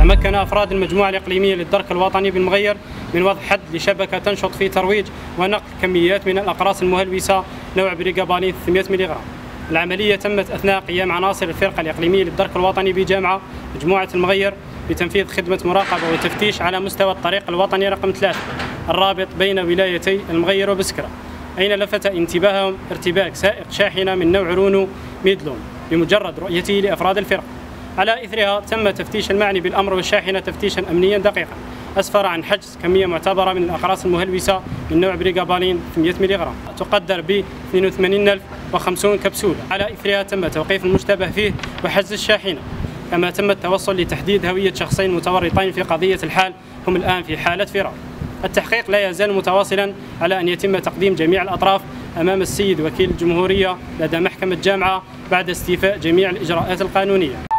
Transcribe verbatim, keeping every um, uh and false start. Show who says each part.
Speaker 1: تمكن أفراد المجموعة الإقليمية للدرك الوطني بالمغير من وضع حد لشبكة تنشط في ترويج ونقل كميات من الأقراص المهلوسة نوع بريغابانين ثلاثمئة ملي غرام. العملية تمت أثناء قيام عناصر الفرقة الإقليمية للدرك الوطني بجامعة مجموعة المغير بتنفيذ خدمة مراقبة وتفتيش على مستوى الطريق الوطني رقم ثلاثة الرابط بين ولايتي المغير وبسكرة، أين لفت انتباههم ارتباك سائق شاحنة من نوع رونو ميدلون بمجرد رؤيته لأفراد الفرقة. على إثرها تم تفتيش المعني بالأمر والشاحنة تفتيشا أمنيا دقيقا أسفر عن حجز كمية معتبرة من الأقراص المهلوسة من نوع بريغابانين ثلاثمئة ملي غرام تقدر ب اثنين وثمانين ألف وخمسين كبسولة. على إثرها تم توقيف المشتبه فيه وحجز الشاحنة، كما تم التوصل لتحديد هوية شخصين متورطين في قضية الحال هم الآن في حالة فرار. التحقيق لا يزال متواصلا على أن يتم تقديم جميع الأطراف أمام السيد وكيل الجمهورية لدى محكمة جامعة بعد استيفاء جميع الإجراءات القانونية.